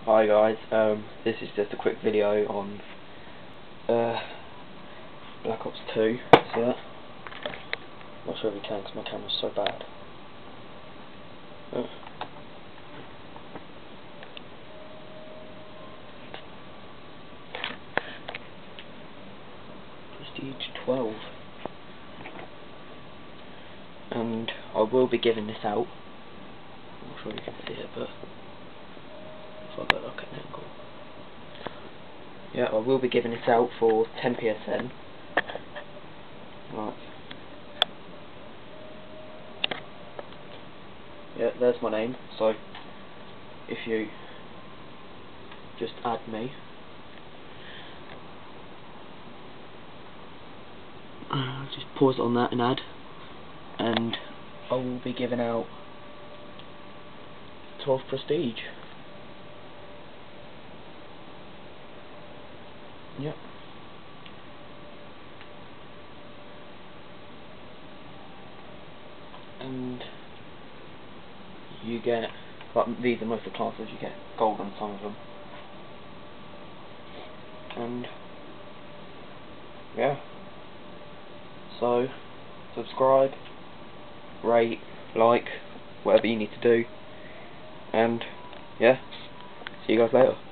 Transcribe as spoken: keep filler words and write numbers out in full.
Hi guys, um, this is just a quick video on uh, Black Ops two. See that? Not sure if you can because my camera's so bad. Oh. Prestige twelve. And I will be giving this out. I'm not sure you can see it, but if I go look at an angle. Yeah, I will be giving this out for ten P S N. Right. Yeah, there's my name. So if you just add me, uh, just pause on that and add, and I will be giving out twelve prestige. Yep. And you get, like, these are most of the classes, you get gold on some of them. And yeah. So subscribe, rate, like, whatever you need to do. And yeah, see you guys later.